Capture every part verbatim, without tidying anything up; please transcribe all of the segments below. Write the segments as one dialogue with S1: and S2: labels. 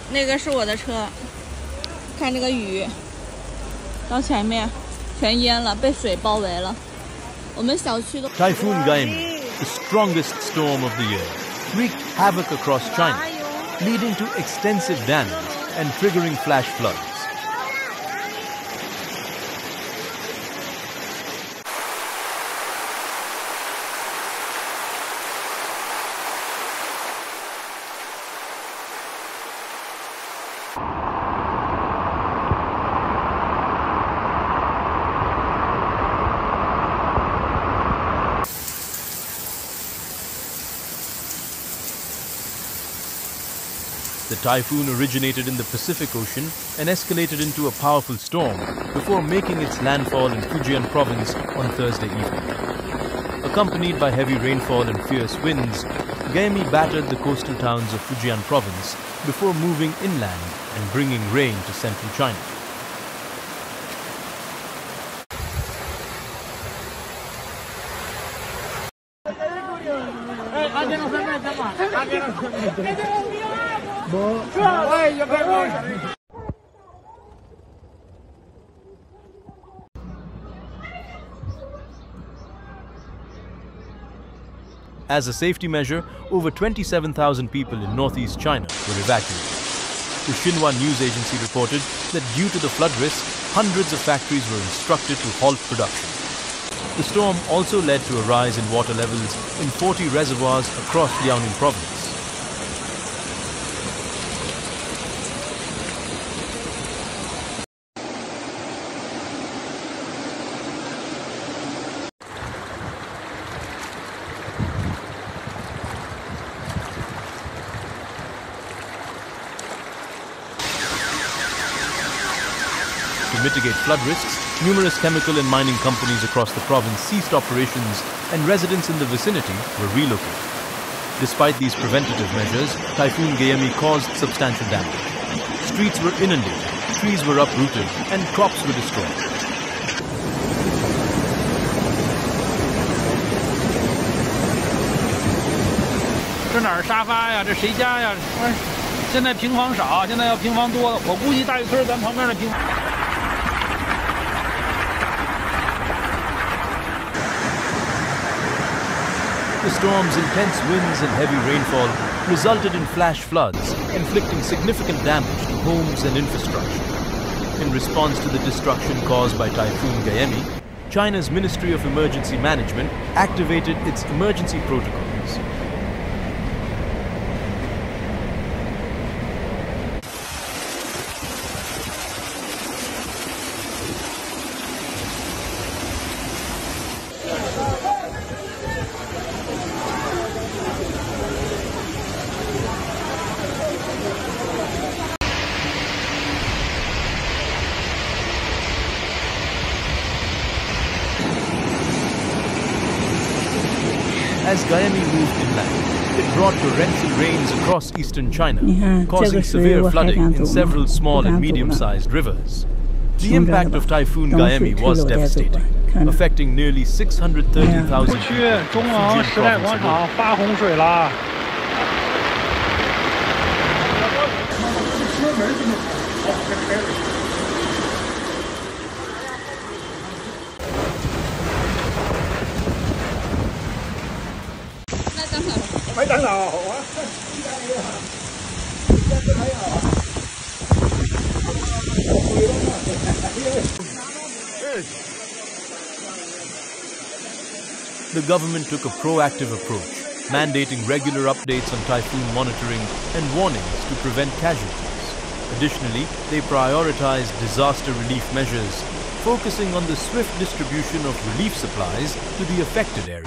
S1: 那个是我的车，看这个雨，到前面全淹了，被水包围了。我们小区都。
S2: Typhoon Gaemi, the strongest storm of the year, wreaked havoc across China, leading to extensive damage and triggering flash floods. The typhoon originated in the Pacific Ocean and escalated into a powerful storm before making its landfall in Fujian province on Thursday evening. Accompanied by heavy rainfall and fierce winds, Gaemi battered the coastal towns of Fujian province before moving inland and bringing rain to central China. As a safety measure, over twenty-seven thousand people in northeast China were evacuated. The Xinhua news agency reported that due to the flood risk, hundreds of factories were instructed to halt production. The storm also led to a rise in water levels in forty reservoirs across Liaoning province. To mitigate flood risks, numerous chemical and mining companies across the province ceased operations and residents in the vicinity were relocated. Despite these preventative measures, Typhoon Gaemi caused substantial damage. Streets were inundated, trees were uprooted, and crops were destroyed. The storm's intense winds and heavy rainfall resulted in flash floods, inflicting significant damage to homes and infrastructure. In response to the destruction caused by Typhoon Gaemi, China's Ministry of Emergency Management activated its emergency protocols. As Gaemi moved inland, it brought torrential rains across eastern China, causing severe flooding in several small and medium-sized rivers. The impact of Typhoon Gaemi was devastating, affecting nearly six hundred thirty thousand people in Fujian province alone.
S3: 咪等啦，好啊。
S2: The government took a proactive approach, mandating regular updates on typhoon monitoring and warnings to prevent casualties. Additionally, they prioritized disaster relief measures, focusing on the swift distribution of relief supplies to the affected areas.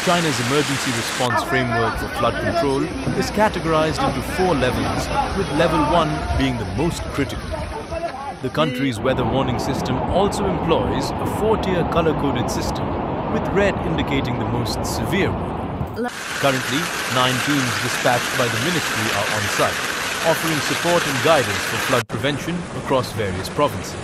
S2: China's emergency response framework for flood control is categorized into four levels, with level one being the most critical. The country's weather warning system also employs a four-tier color-coded system, with red indicating the most severe warning. Currently, nine teams dispatched by the ministry are on site, offering support and guidance for flood prevention across various provinces.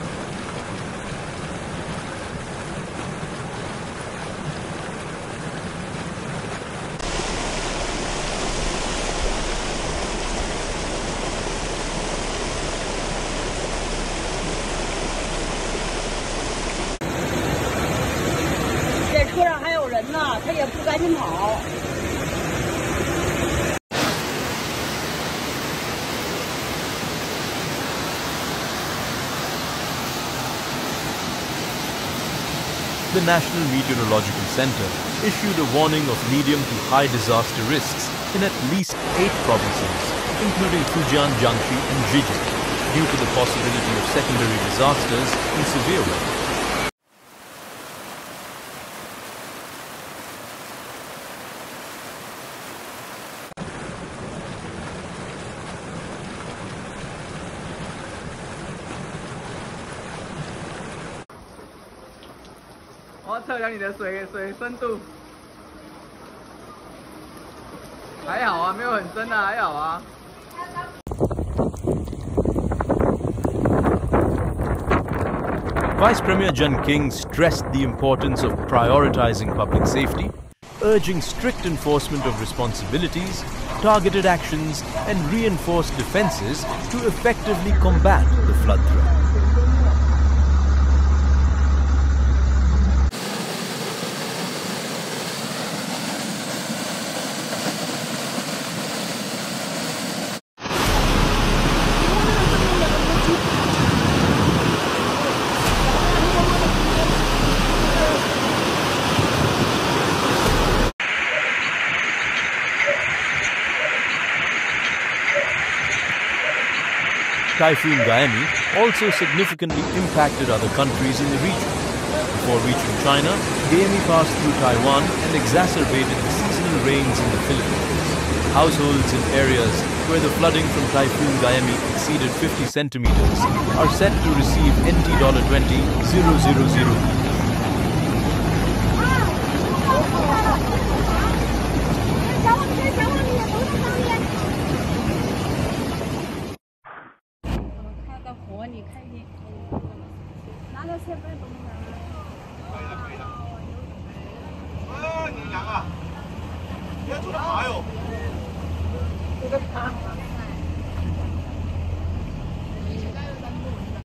S2: The National Meteorological Center issued a warning of medium to high disaster risks in at least eight provinces, including Fujian, Jiangxi and Zhejiang, due to the possibility of secondary disasters and severe weather. Vice Premier Jen King stressed the importance of prioritizing public safety, urging strict enforcement of responsibilities, targeted actions, and reinforced defenses to effectively combat the flood threat. Typhoon Gaemi also significantly impacted other countries in the region. Before reaching China, Gaemi passed through Taiwan and exacerbated the seasonal rains in the Philippines. Households in areas where the flooding from Typhoon Gaemi exceeded fifty centimeters are set to receive N T twenty thousand.